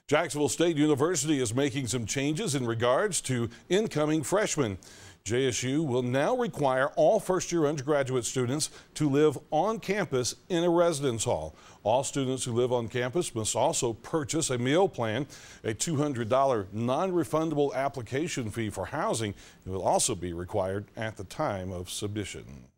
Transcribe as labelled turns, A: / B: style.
A: Jacksonville State University is making some changes in regards to incoming freshmen. JSU will now require all first-year undergraduate students to live on campus in a residence hall. All students who live on campus must also purchase a meal plan. A $200 non-refundable application fee for housing will also be required at the time of submission.